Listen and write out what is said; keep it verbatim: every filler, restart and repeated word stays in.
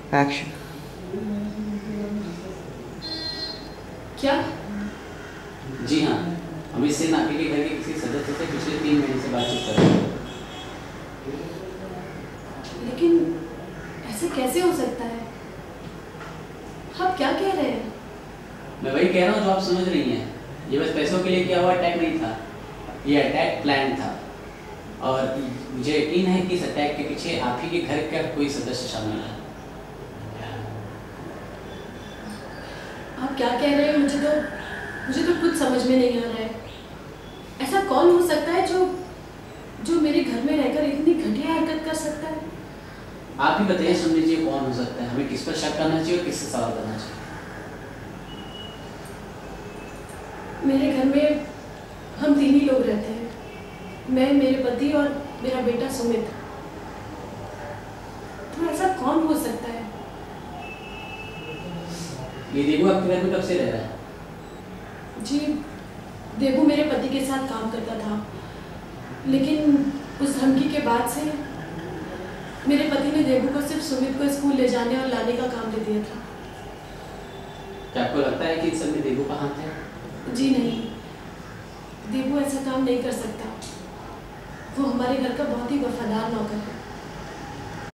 Action. क्या? जी हाँ, अमित सिंह आपके के घर के किसी सदस्य से पिछले तीन महीने से बातचीत कर रहे हैं। लेकिन ऐसे कैसे हो सकता है? आप क्या कह रहे हैं? मैं वही कह रहा हूँ जो आप समझ रही हैं। ये बस पैसों के लिए किया हुआ अटैक नहीं था, ये अटैक प्लान था। और मुझे यकीन है कि इस अटैक के पीछे आप ही के घर का कोई सदस्य शामिल है। आप क्या कह रहे हैं? मुझे तो मुझे तो कुछ समझ में नहीं आ रहा है। ऐसा कौन हो सकता है जो जो मेरे घर में रहकर इतनी घटिया हरकत कर सकता है? आप ही बताइए, सुन लीजिए, कौन हो सकता है? हमें किस पर शक करना चाहिए और किससे सवाल करना चाहिए? मेरे घर में हम तीन ही लोग रहते हैं, मैं, मेरे पति और मेरा बेटा सुमित। तो ऐसा कौन हो सकता है? ये देवू आपके घर में कब से रह रहा है? जी, देवू मेरे पति के साथ काम करता था, लेकिन उस धमकी के बाद से मेरे पति ने देवू को सिर्फ सुमित को स्कूल ले जाने और लाने का काम दे दिया था। क्या आपको लगता है कि इस सब में देवू का हाथ है? जी नहीं, देवू ऐसा काम नहीं कर सकता। वो हमारे घर का बहुत ही वफादार नौकर है।